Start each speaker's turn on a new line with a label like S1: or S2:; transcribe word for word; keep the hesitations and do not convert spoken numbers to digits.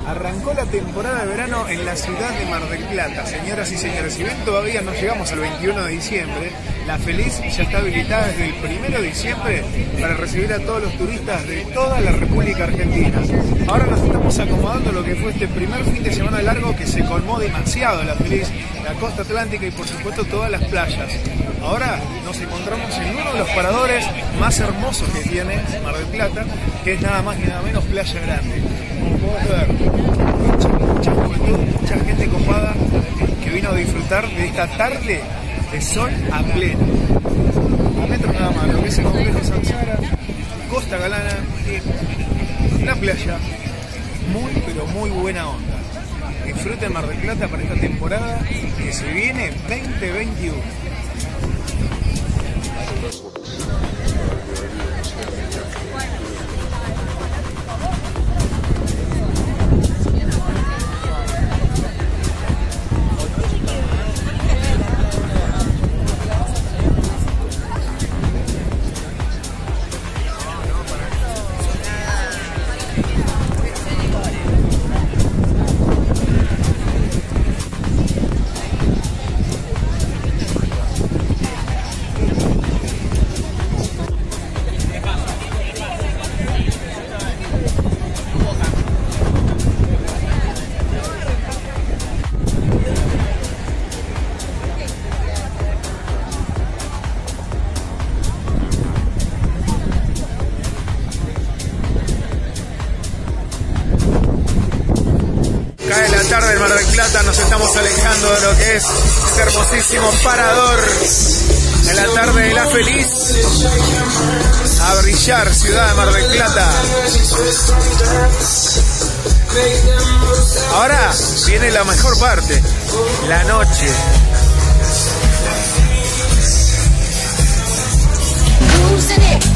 S1: Arrancó la temporada de verano en la ciudad de Mar del Plata, señoras y señores. Si bien todavía no llegamos al veintiuno de diciembre, La Feliz ya está habilitada desde el primero de diciembre para recibir a todos los turistas de toda la República Argentina. Ahora nos estamos acomodando a lo que fue este primer fin de semana largo que se colmó demasiado La Feliz, la costa atlántica y por supuesto todas las playas. Ahora nos encontramos en uno de los paradores más hermosos que tiene Mar del Plata, que es nada más ni nada menos Playa Grande. Como podés ver, mucha, mucha juventud, mucha gente copada que vino a disfrutar de esta tarde de sol a pleno. A metros nada más, lo que es el complejo Samsara, Costa Galana, la playa, muy pero muy buena onda. Disfruten Mar del Plata para esta temporada que se viene veinte veintiuno. Cae la tarde en Mar del Plata, nos estamos alejando de lo que es este hermosísimo parador en la tarde de La Feliz. A brillar, ciudad de Mar del Plata. Ahora viene la mejor parte, la noche.
S2: Losing it.